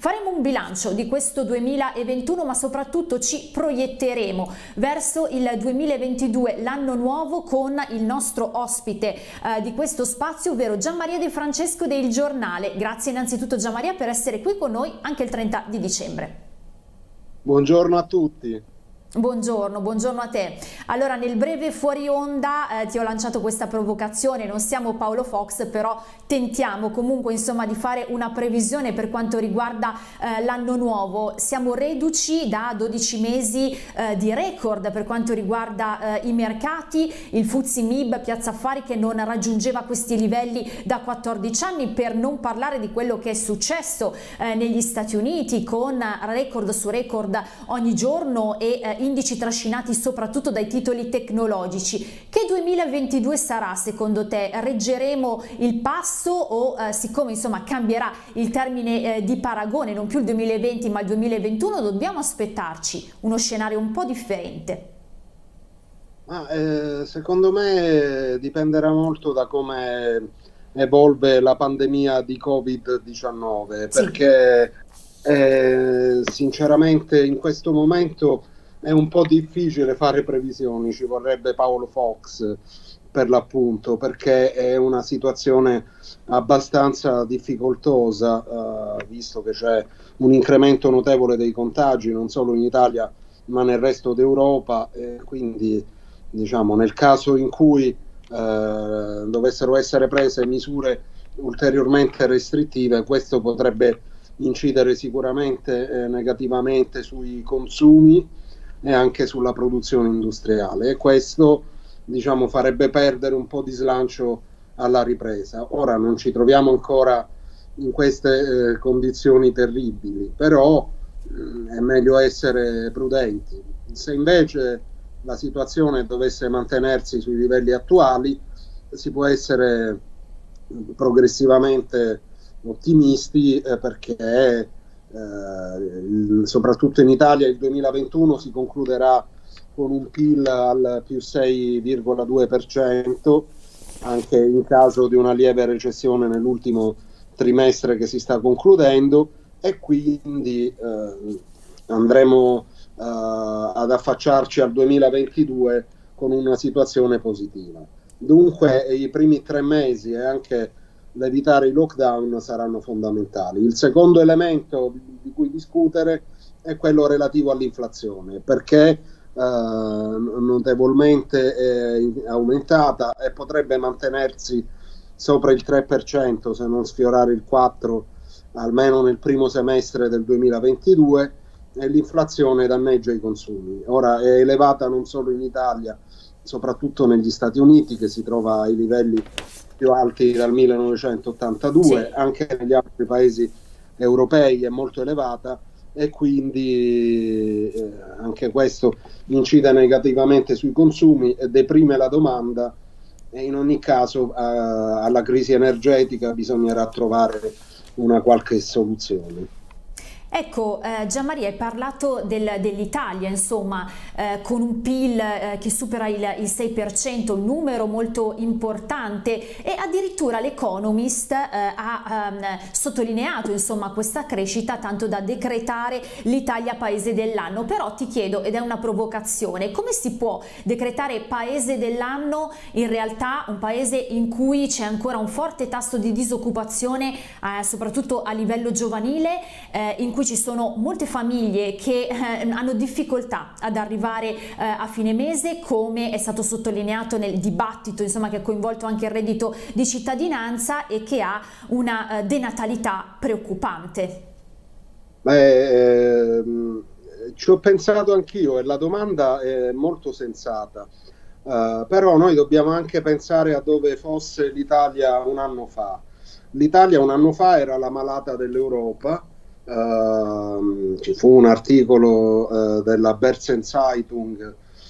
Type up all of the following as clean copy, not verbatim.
Faremo un bilancio di questo 2021, ma soprattutto ci proietteremo verso il 2022, l'anno nuovo, con il nostro ospite di questo spazio, ovvero Gianmaria De Francesco del Giornale. Grazie innanzitutto Gianmaria per essere qui con noi anche il 30 di dicembre. Buongiorno a tutti. Buongiorno a te. Allora, nel breve fuori onda ti ho lanciato questa provocazione, non siamo Paolo Fox, però tentiamo comunque insomma di fare una previsione per quanto riguarda l'anno nuovo. Siamo reduci da 12 mesi di record per quanto riguarda i mercati, il FTSE MIB Piazza Affari che non raggiungeva questi livelli da 14 anni, per non parlare di quello che è successo negli Stati Uniti, con record su record ogni giorno e indici trascinati soprattutto dai titoli tecnologici. Che 2022 sarà secondo te? Reggeremo il passo o siccome insomma cambierà il termine di paragone, non più il 2020 ma il 2021, dobbiamo aspettarci uno scenario un po' differente? Secondo me dipenderà molto da come evolve la pandemia di Covid-19, Sì. perché sinceramente in questo momento è un po' difficile fare previsioni, ci vorrebbe Paolo Fox per l'appunto, perché è una situazione abbastanza difficoltosa, visto che c'è un incremento notevole dei contagi non solo in Italia ma nel resto d'Europa, quindi diciamo nel caso in cui dovessero essere prese misure ulteriormente restrittive, questo potrebbe incidere sicuramente negativamente sui consumi e anche sulla produzione industriale, e questo diciamo farebbe perdere un po' di slancio alla ripresa. Ora non ci troviamo ancora in queste condizioni terribili, però è meglio essere prudenti. Se invece la situazione dovesse mantenersi sui livelli attuali, si può essere progressivamente ottimisti, perché soprattutto in Italia il 2021 si concluderà con un PIL al più 6,2%, anche in caso di una lieve recessione nell'ultimo trimestre che si sta concludendo, e quindi andremo ad affacciarci al 2022 con una situazione positiva. Dunque i primi 3 mesi e anche l'evitare i lockdown saranno fondamentali. Il secondo elemento di cui discutere è quello relativo all'inflazione, perché notevolmente è aumentata e potrebbe mantenersi sopra il 3%, se non sfiorare il 4%, almeno nel primo semestre del 2022, e l'inflazione danneggia i consumi. Ora è elevata non solo in Italia, soprattutto negli Stati Uniti, che si trova ai livelli più alti dal 1982, Sì. Anche negli altri paesi europei è molto elevata, e quindi anche questo incide negativamente sui consumi e deprime la domanda, e in ogni caso alla crisi energetica bisognerà trovare una qualche soluzione. Ecco, Gianmaria, hai parlato dell'Italia, insomma, con un PIL che supera il 6%, un numero molto importante, e addirittura l'Economist ha sottolineato insomma questa crescita, tanto da decretare l'Italia paese dell'anno. Però ti chiedo, ed è una provocazione, come si può decretare paese dell'anno in realtà un paese in cui c'è ancora un forte tasso di disoccupazione, soprattutto a livello giovanile, in cui ci sono molte famiglie che hanno difficoltà ad arrivare a fine mese, come è stato sottolineato nel dibattito insomma che ha coinvolto anche il reddito di cittadinanza, e che ha una denatalità preoccupante? Ci ho pensato anch'io e la domanda è molto sensata, però noi dobbiamo anche pensare a dove fosse l'Italia un anno fa. L'Italia un anno fa era la malata dell'Europa. Ci fu un articolo della Börsen-Zeitung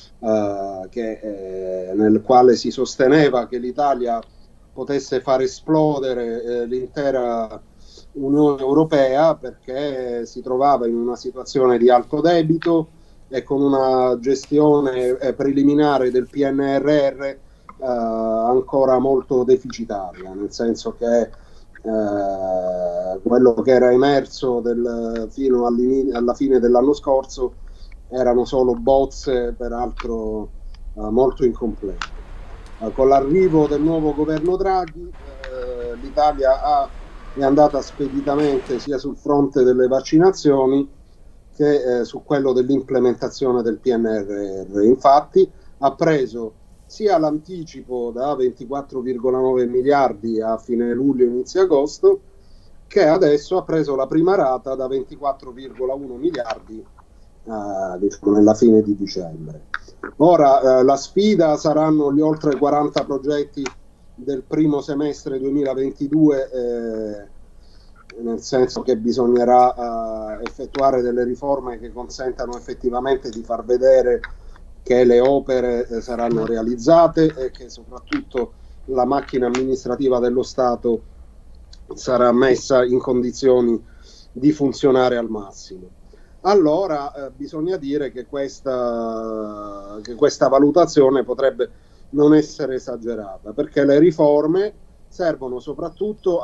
nel quale si sosteneva che l'Italia potesse far esplodere l'intera Unione Europea, perché si trovava in una situazione di alto debito e con una gestione preliminare del PNRR ancora molto deficitaria, nel senso che quello che era emerso fino alla fine dell'anno scorso erano solo bozze, peraltro molto incomplete. Con l'arrivo del nuovo governo Draghi, l'Italia è andata speditamente sia sul fronte delle vaccinazioni che su quello dell'implementazione del PNRR. Infatti ha preso sia l'anticipo da 24,9 miliardi a fine luglio, inizio agosto, che adesso ha preso la prima rata da 24,1 miliardi diciamo nella fine di dicembre. Ora la sfida saranno gli oltre 40 progetti del primo semestre 2022, nel senso che bisognerà effettuare delle riforme che consentano effettivamente di far vedere che le opere saranno realizzate e che soprattutto la macchina amministrativa dello Stato sarà messa in condizioni di funzionare al massimo. Allora bisogna dire che questa valutazione potrebbe non essere esagerata, perché le riforme servono soprattutto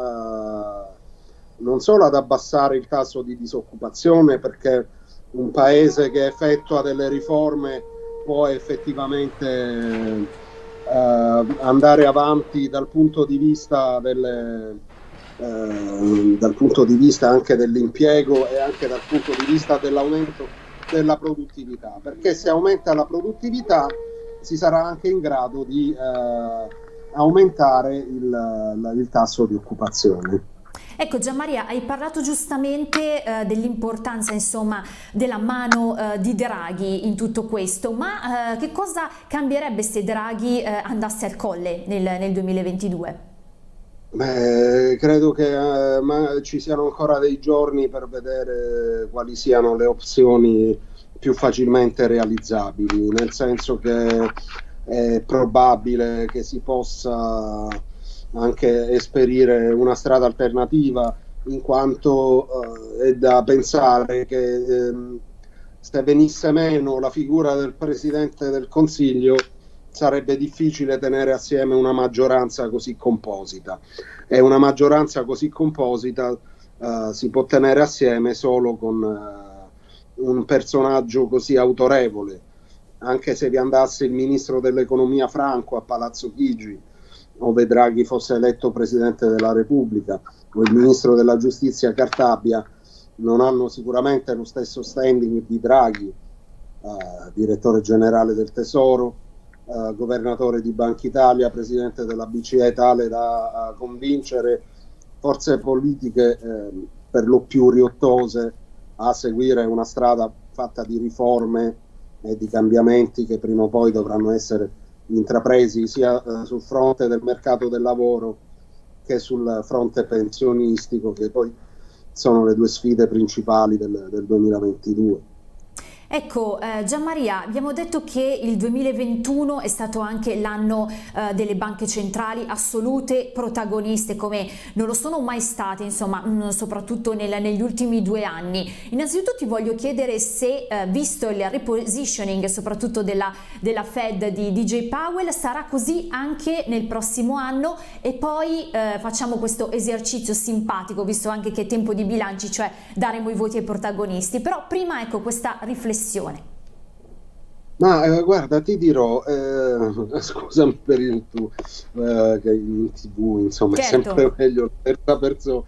non solo ad abbassare il tasso di disoccupazione, perché un paese che effettua delle riforme può effettivamente andare avanti dal punto di vista anche dell'impiego e anche dal punto di vista dell'aumento della produttività, perché se aumenta la produttività si sarà anche in grado di aumentare il tasso di occupazione. Ecco Gianmaria, hai parlato giustamente dell'importanza insomma della mano di Draghi in tutto questo, ma che cosa cambierebbe se Draghi andasse al colle nel 2022? Beh, credo che ci siano ancora dei giorni per vedere quali siano le opzioni più facilmente realizzabili, nel senso che è probabile che si possa anche esperire una strada alternativa, in quanto è da pensare che se venisse meno la figura del Presidente del Consiglio sarebbe difficile tenere assieme una maggioranza così composita, e una maggioranza così composita si può tenere assieme solo con un personaggio così autorevole. Anche se vi andasse il ministro dell'economia Franco a Palazzo Chigi, ove Draghi fosse eletto Presidente della Repubblica, o il ministro della giustizia Cartabia, non hanno sicuramente lo stesso standing di Draghi, direttore generale del Tesoro, governatore di Banca Italia, presidente della BCE, tale da convincere forze politiche per lo più riottose a seguire una strada fatta di riforme e di cambiamenti che prima o poi dovranno essere intrapresi sia sul fronte del mercato del lavoro che sul fronte pensionistico, che poi sono le due sfide principali del 2022. Ecco, Gianmaria, abbiamo detto che il 2021 è stato anche l'anno delle banche centrali assolute protagoniste, come non lo sono mai state, insomma, soprattutto negli ultimi 2 anni. Innanzitutto ti voglio chiedere se, visto il repositioning soprattutto della Fed di DJ Powell, sarà così anche nel prossimo anno, e poi facciamo questo esercizio simpatico, visto anche che è tempo di bilanci, cioè daremo i voti ai protagonisti. Però prima, ecco, questa riflessione. Ma guarda, ti dirò, scusami per il tu, che in TV insomma Certo. è sempre meglio la terza persona.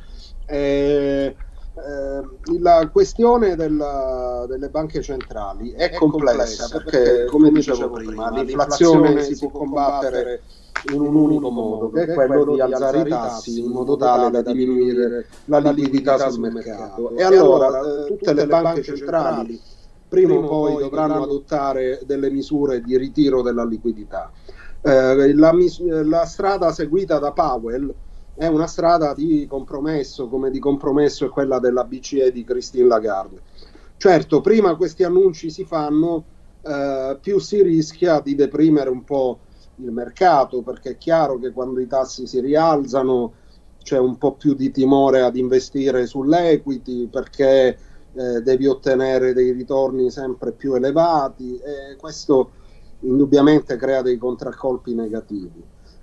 La questione delle banche centrali è complessa perché, come dicevo prima, l'inflazione si può combattere in un unico modo, che è quello di alzare i tassi in modo tale da diminuire la liquidità sul mercato. E allora tutte le banche centrali prima o poi dovranno adottare delle misure di ritiro della liquidità. La strada seguita da Powell è una strada di compromesso, come di compromesso è quella della BCE di Christine Lagarde. Certo, prima questi annunci si fanno, più si rischia di deprimere un po' il mercato, perché è chiaro che quando i tassi si rialzano c'è un po' più di timore ad investire sull'equity, perché devi ottenere dei ritorni sempre più elevati, e questo indubbiamente crea dei contraccolpi negativi.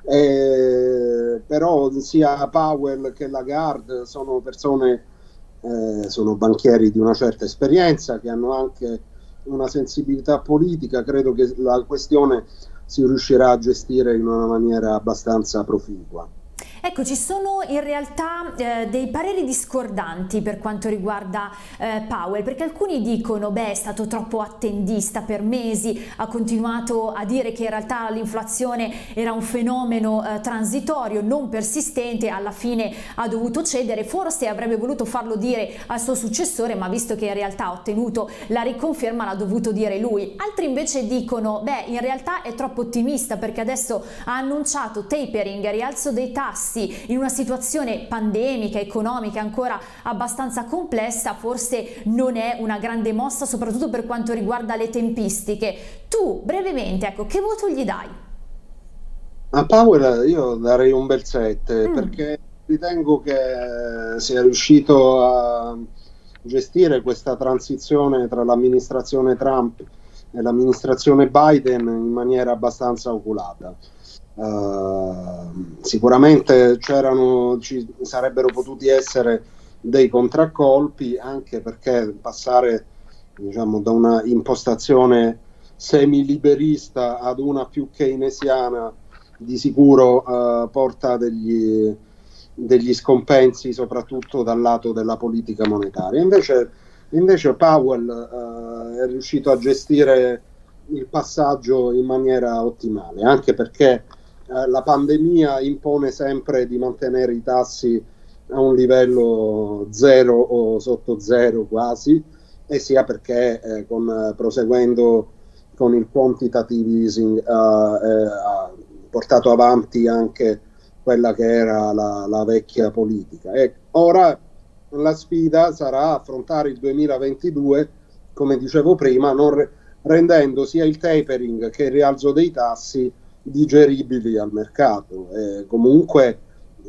Però sia Powell che Lagarde sono persone, sono banchieri di una certa esperienza, che hanno anche una sensibilità politica. Credo che la questione si riuscirà a gestire in una maniera abbastanza proficua. Ecco, ci sono in realtà dei pareri discordanti per quanto riguarda Powell, perché alcuni dicono, beh, è stato troppo attendista per mesi, ha continuato a dire che in realtà l'inflazione era un fenomeno transitorio, non persistente, alla fine ha dovuto cedere, forse avrebbe voluto farlo dire al suo successore, ma visto che in realtà ha ottenuto la riconferma l'ha dovuto dire lui. Altri invece dicono, beh, in realtà è troppo ottimista perché adesso ha annunciato tapering, rialzo dei tassi, in una situazione pandemica, economica ancora abbastanza complessa, forse non è una grande mossa, soprattutto per quanto riguarda le tempistiche. Tu, brevemente, ecco, che voto gli dai? A Powell io darei un bel 7, perché ritengo che sia riuscito a gestire questa transizione tra l'amministrazione Trump e l'amministrazione Biden in maniera abbastanza oculata. Sicuramente ci sarebbero potuti essere dei contraccolpi, anche perché passare, diciamo, da una impostazione semiliberista ad una più keynesiana di sicuro porta degli scompensi, soprattutto dal lato della politica monetaria. Invece Powell è riuscito a gestire il passaggio in maniera ottimale, anche perché la pandemia impone sempre di mantenere i tassi a un livello zero o sotto zero quasi, e sia perché proseguendo con il quantitative easing ha portato avanti anche quella che era la vecchia politica. E ora la sfida sarà affrontare il 2022, come dicevo prima, rendendo sia il tapering che il rialzo dei tassi digeribili al mercato. Comunque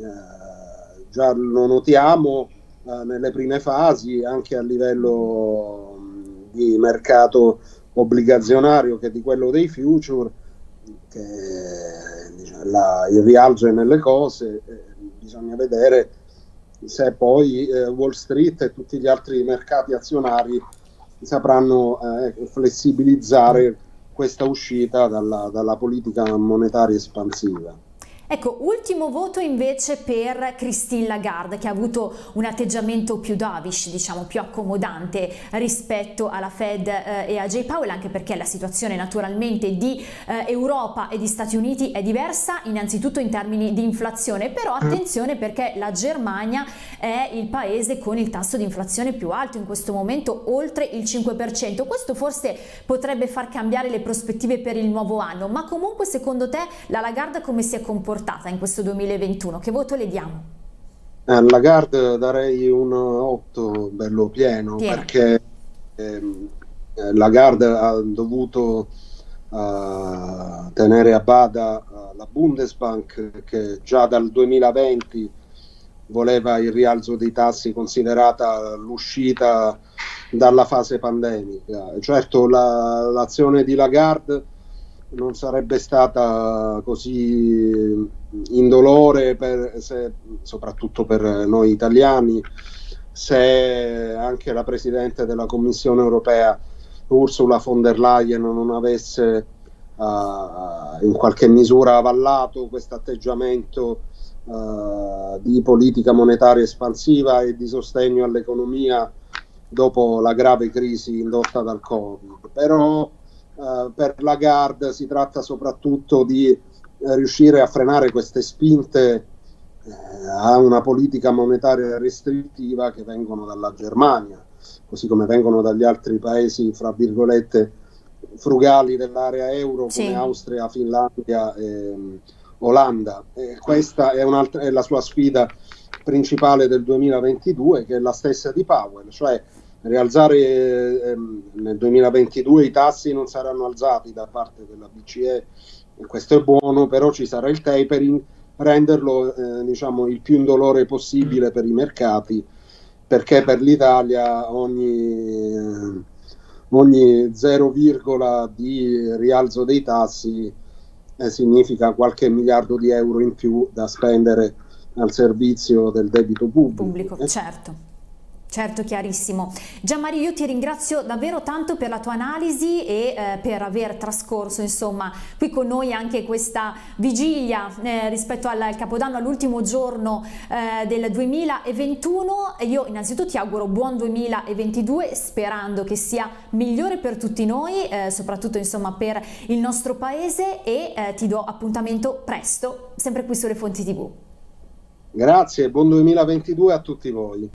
già lo notiamo nelle prime fasi, anche a livello di mercato obbligazionario che di quello dei future, che diciamo, il rialzo è nelle cose. Bisogna vedere se poi Wall Street e tutti gli altri mercati azionari sapranno flessibilizzare questa uscita dalla politica monetaria espansiva. Ecco, ultimo voto invece per Christine Lagarde, che ha avuto un atteggiamento più dovish, diciamo più accomodante rispetto alla Fed e a Jay Powell, anche perché la situazione naturalmente di Europa e di Stati Uniti è diversa, innanzitutto in termini di inflazione, però attenzione perché la Germania è il paese con il tasso di inflazione più alto in questo momento, oltre il 5%. Questo forse potrebbe far cambiare le prospettive per il nuovo anno, ma comunque secondo te la Lagarde come si è comportata in questo 2021? Che voto le diamo? Lagarde darei un 8 bello pieno. Perché Lagarde ha dovuto tenere a bada la Bundesbank, che già dal 2020 voleva il rialzo dei tassi, considerata l'uscita dalla fase pandemica. Certo, l'azione di Lagarde non sarebbe stata così indolore, soprattutto per noi italiani, se anche la Presidente della Commissione europea Ursula von der Leyen non avesse in qualche misura avallato questo atteggiamento di politica monetaria espansiva e di sostegno all'economia dopo la grave crisi indotta dal Covid. Però per Lagarde si tratta soprattutto di riuscire a frenare queste spinte a una politica monetaria restrittiva che vengono dalla Germania, così come vengono dagli altri paesi, fra virgolette, frugali dell'area euro, come Austria, Finlandia e Olanda. Questa è la sua sfida principale del 2022, che è la stessa di Powell, cioè rialzare nel 2022 i tassi non saranno alzati da parte della BCE, e questo è buono, però ci sarà il tapering, renderlo diciamo il più indolore possibile per i mercati, perché per l'Italia ogni 0, di rialzo dei tassi significa qualche miliardo di euro in più da spendere al servizio del debito pubblico. Certo. Certo, chiarissimo. Gianmario, io ti ringrazio davvero tanto per la tua analisi e per aver trascorso insomma qui con noi anche questa vigilia rispetto al Capodanno, all'ultimo giorno del 2021. Io innanzitutto ti auguro buon 2022, sperando che sia migliore per tutti noi, soprattutto insomma per il nostro paese, e ti do appuntamento presto, sempre qui sulle Fonti TV. Grazie, buon 2022 a tutti voi.